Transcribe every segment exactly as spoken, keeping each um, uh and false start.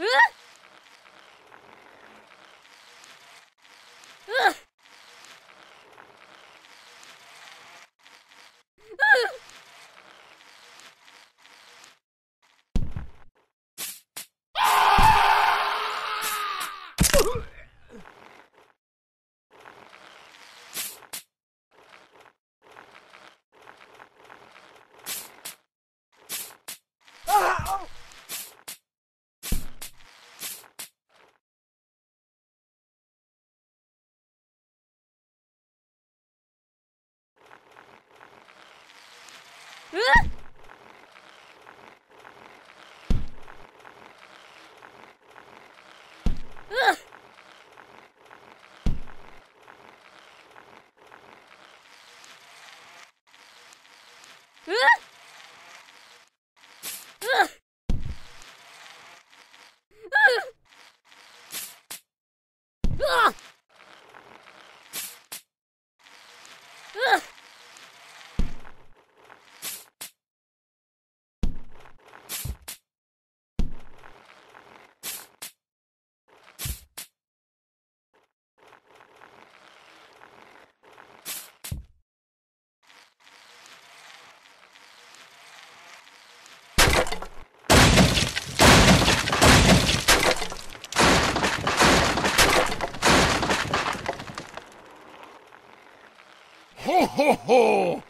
Ho ho ho!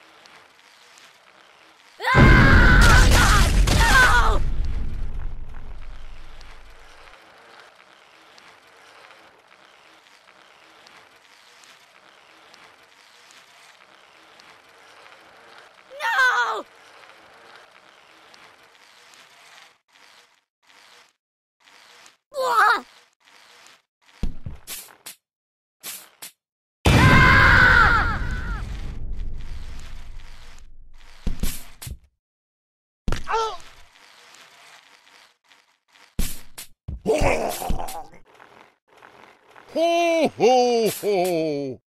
Ho ho ho!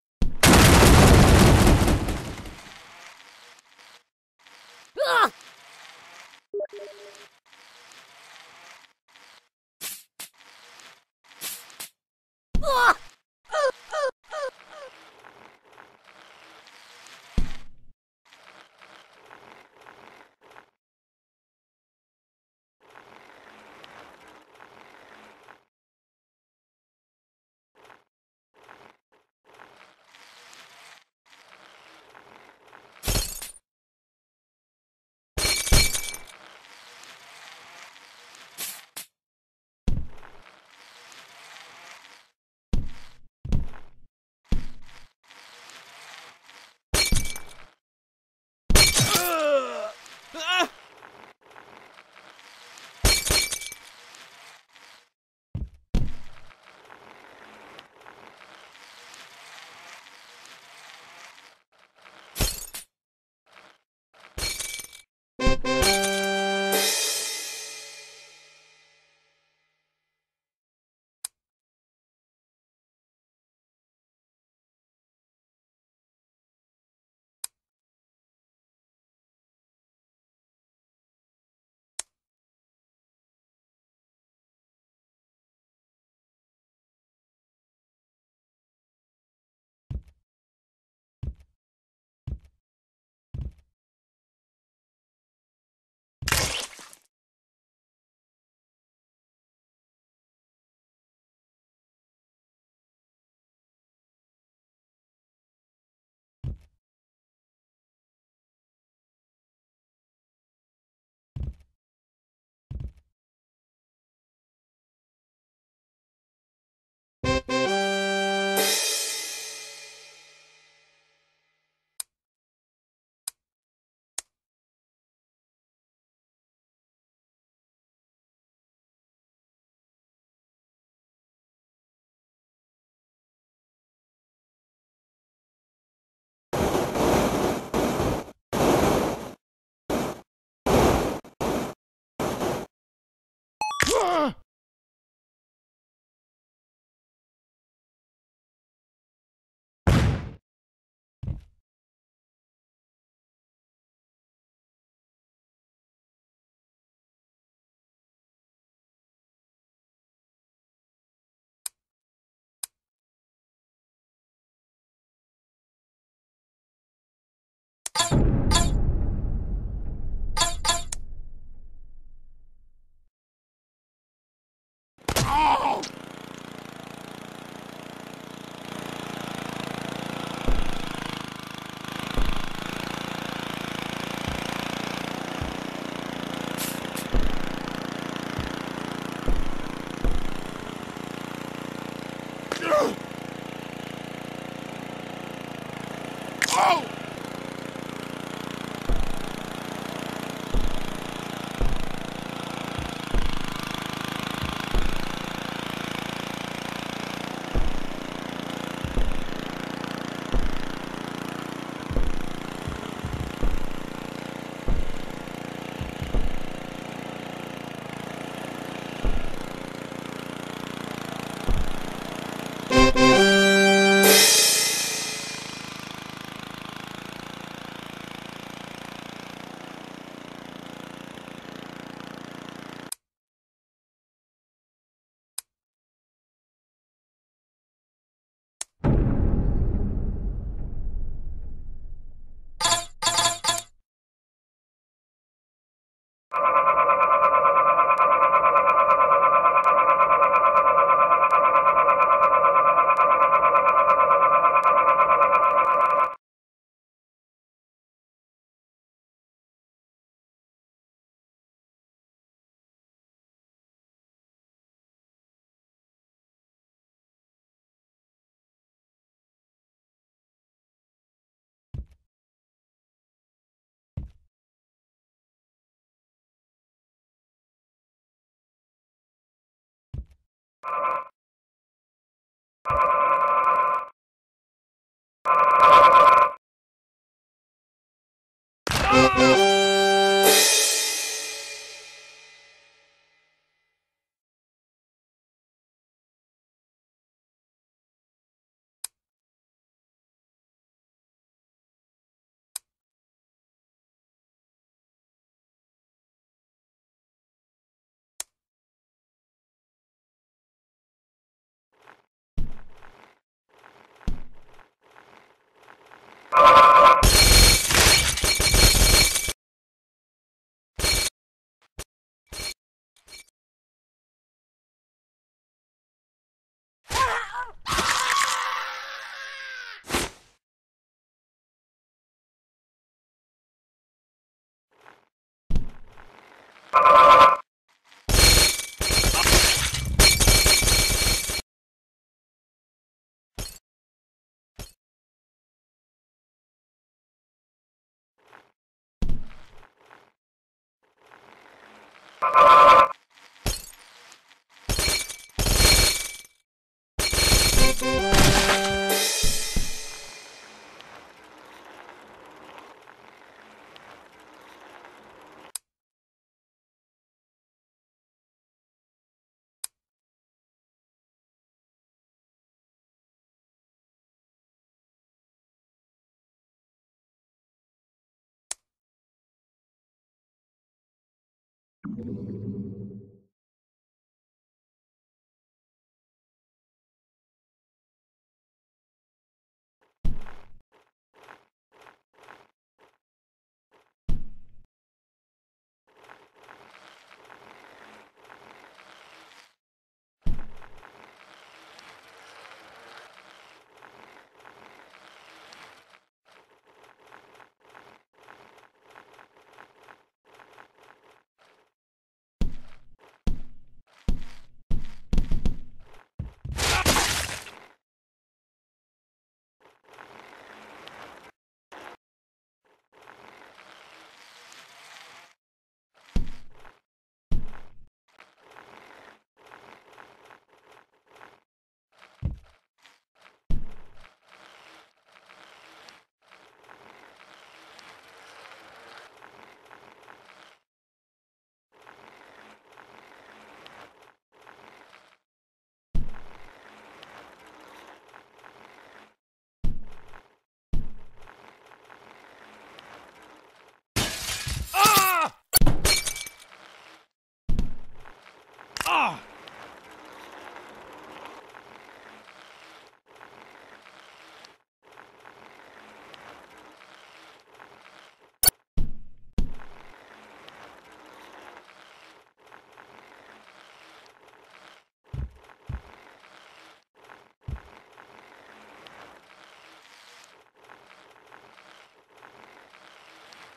Ah!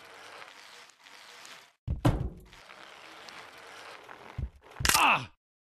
Ah!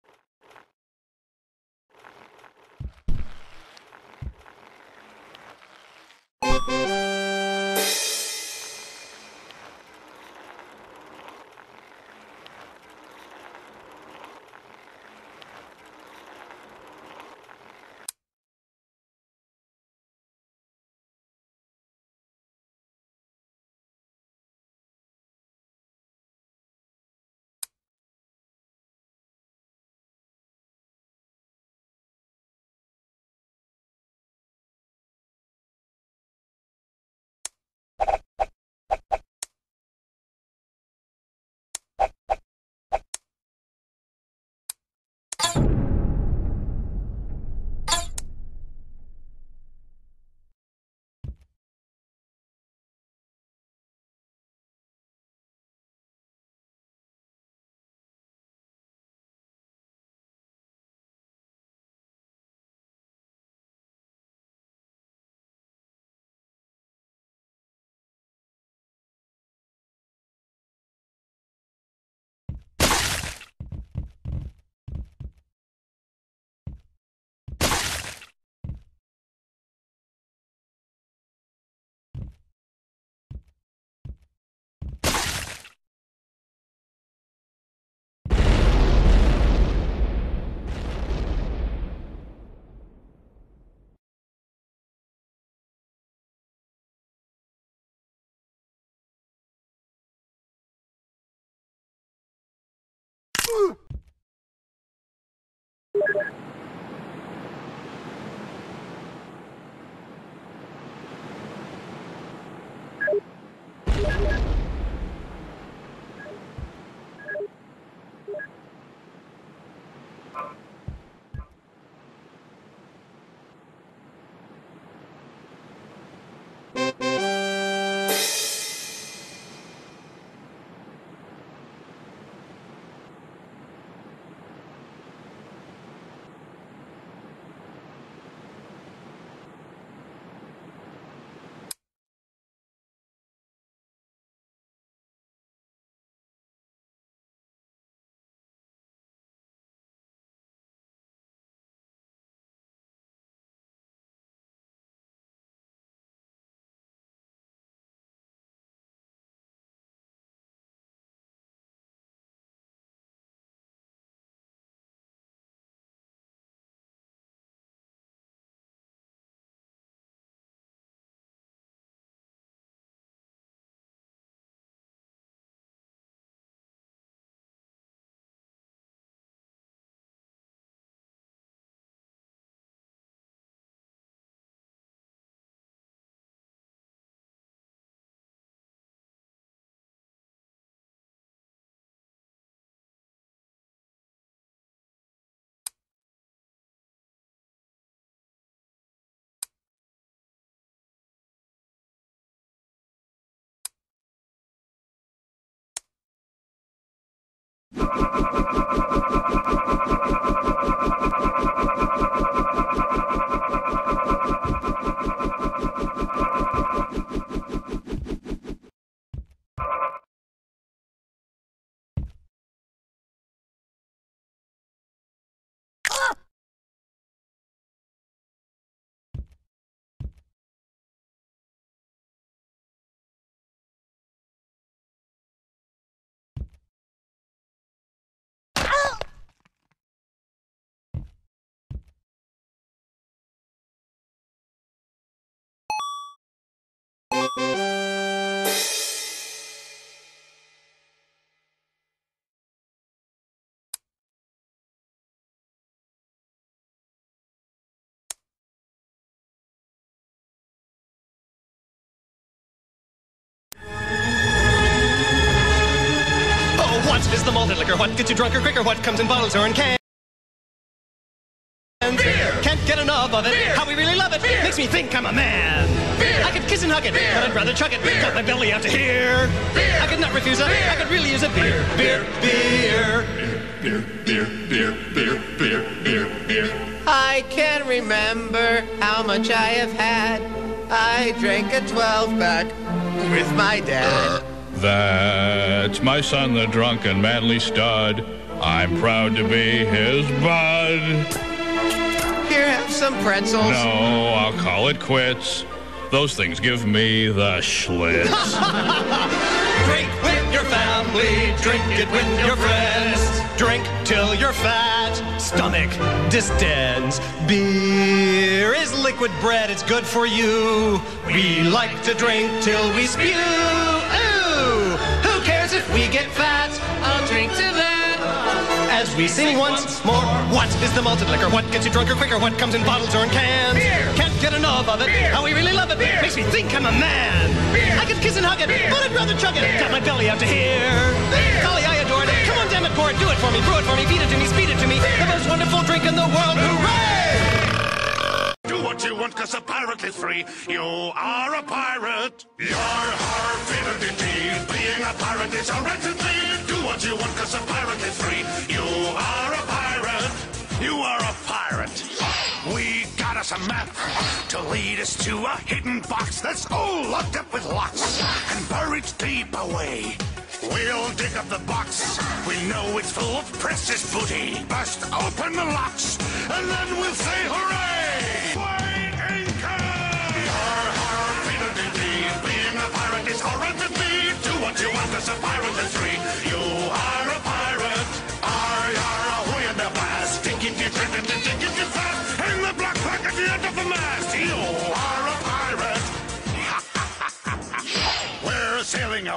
What is the malted liquor? What gets you drunker quicker? What comes in bottles or in cans? Beer! Can't get enough of it. Beer! How we really love it. Beer! Makes me think I'm a man. Beer! I could kiss and hug it, Beer! But I'd rather chug it. Beer! Got my belly out to here. Beer! I could not refuse it. Beer! I could really use it. Beer, beer, beer. Beer, beer, beer, beer, beer, beer, beer. I can remember how much I have had. I drank a twelve-pack with my dad. That's my son, the drunken manly stud. I'm proud to be his bud. Here, have some pretzels. No, I'll call it quits. Those things give me the schlitz. Drink with your family, drink it with your friends. Drink till you're fat, stomach distends. Beer is liquid bread, it's good for you. We like to drink till we spew. Ooh, who cares if we get fat? I'll drink to that. As we sing once more, what is the malted liquor? What gets you drunker quicker? What comes in bottles or in cans? Beer! Can't get enough of it. Beer! How we really love it. Beer! Makes me think I'm a man. Beer! I could kiss and hug it, Beer! But I'd rather chug it. Beer! Got my belly out to here. Beer! Golly, I adore it. Come on, damn it, pour it, do it for me, brew it for me, feed it to me, speed it to me. Beer! The most wonderful drink in the world. Hooray! Do what you want, cause a pirate is free. You are a pirate. Yar, har, fiddle-dee-dee. Being a pirate is alright to be. Do what you want, cause a pirate is free. You are a pirate. You are a pirate. We got us a map to lead us to a hidden box that's all locked up with locks and buried deep away. We'll dig up the box. We know it's full of precious booty. Bust open the locks, and then we'll say hooray! Weigh anchor! Yar, har, fiddle-dee-dee. Being a pirate is alright to be. Do what you want, cause a pirate is free. You are a pirate. Ar, yar, ahoy in the blast. Dig it, you drink it, dig it, you fast. Hang the black flag at the end of the mast. You are a pirate. We're sailing away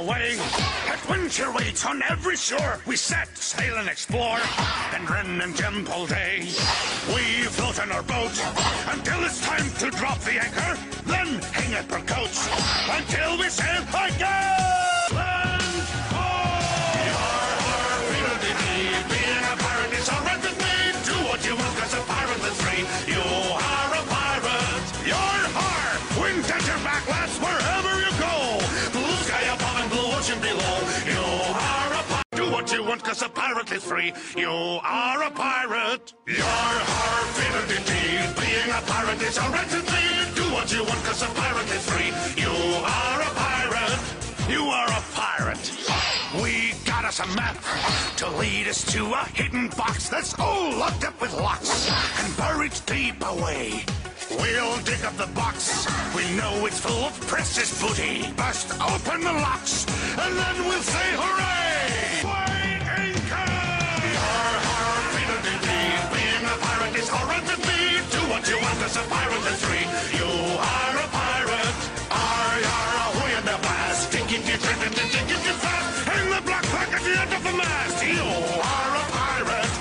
away. Adventure waits on every shore. We set sail and explore. And Ren and Jim all day. We float on our boat until it's time to drop the anchor. Then hang up our coats until we sail again. Land ho! Yar, har, fiddle-dee-dee. Being a pirate is all right with me. Do what you want, 'cause a pirate is free. You are a pirate. Yar, har! Wind at your back, lads, wherever you go. Blue sky above and blue ocean below. You are a pirate. Do what you want, 'cause a pirate is free. You are a pirate. Yar, har, fiddle-dee-dee. Being a pirate is all right with me. Do what you want, 'cause a pirate is free. You are a pirate. You are a pirate. We got us a map to lead us to a hidden box that's all locked up with locks and buried deep away. We'll dig up the box. We know it's full of precious booty. Bust open the locks, and then we'll say hooray! Weigh anchor! Yar, har, fiddle-dee-dee. Being a pirate is all right with me. Do what you want, 'cause a pirate is free. You are a pirate. Ar, yar, ahoy in the blast. Dig if you trip and dig if you fast. Hang the black flag at the end of the mast. You are a pirate.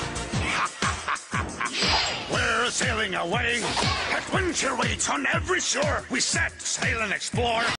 We're sailing away. Adventure waits on every shore. We set sail and explore.